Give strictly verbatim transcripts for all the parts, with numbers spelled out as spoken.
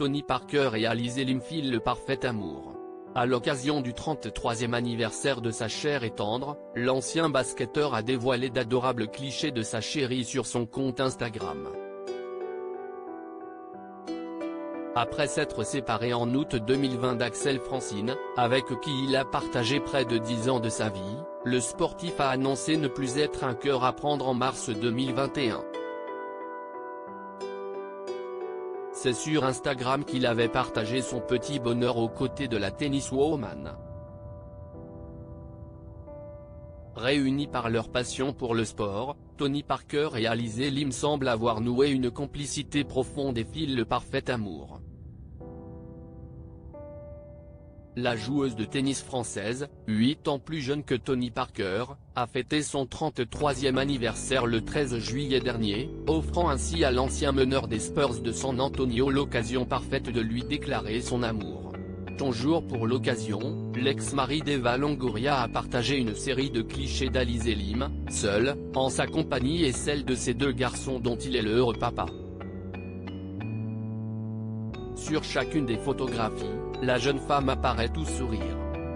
Tony Parker et Alizé Lim filent le parfait amour. À l'occasion du trente-troisième anniversaire de sa chère et tendre, l'ancien basketteur a dévoilé d'adorables clichés de sa chérie sur son compte Instagram. Après s'être séparé en août deux mille vingt d'Axel Francine, avec qui il a partagé près de dix ans de sa vie, le sportif a annoncé ne plus être un cœur à prendre en mars deux mille vingt et un. C'est sur Instagram qu'il avait partagé son petit bonheur aux côtés de la tenniswoman. Réunis par leur passion pour le sport, Tony Parker et Alizé Lim semblent avoir noué une complicité profonde et filent le parfait amour. La joueuse de tennis française, huit ans plus jeune que Tony Parker, a fêté son trente-troisième anniversaire le treize juillet dernier, offrant ainsi à l'ancien meneur des Spurs de San Antonio l'occasion parfaite de lui déclarer son amour. Ton jour pour l'occasion, l'ex-mari d'Eva Longoria a partagé une série de clichés d'Alizé Lim, seul, en sa compagnie et celle de ses deux garçons dont il est le heureux papa. Sur chacune des photographies, la jeune femme apparaît tout sourire.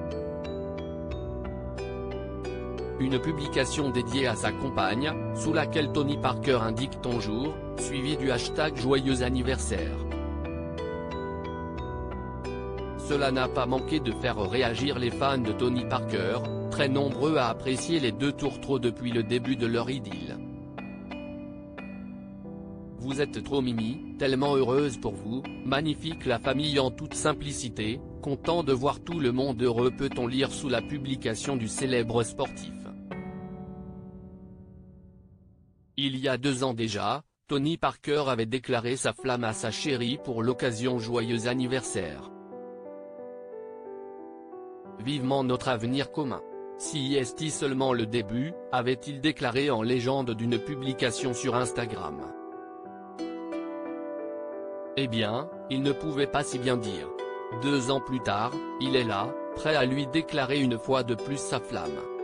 Une publication dédiée à sa compagne, sous laquelle Tony Parker indique ton jour, suivi du hashtag joyeux anniversaire. Cela n'a pas manqué de faire réagir les fans de Tony Parker, très nombreux à apprécier les deux tourtereaux depuis le début de leur idylle. Vous êtes trop mimi, tellement heureuse pour vous, magnifique la famille en toute simplicité, content de voir tout le monde heureux, peut-on lire sous la publication du célèbre sportif. Il y a deux ans déjà, Tony Parker avait déclaré sa flamme à sa chérie pour l'occasion joyeux anniversaire. Vivement notre avenir commun. Si est-il seulement le début, avait-il déclaré en légende d'une publication sur Instagram. Eh bien, il ne pouvait pas si bien dire. Deux ans plus tard, il est là, prêt à lui déclarer une fois de plus sa flamme.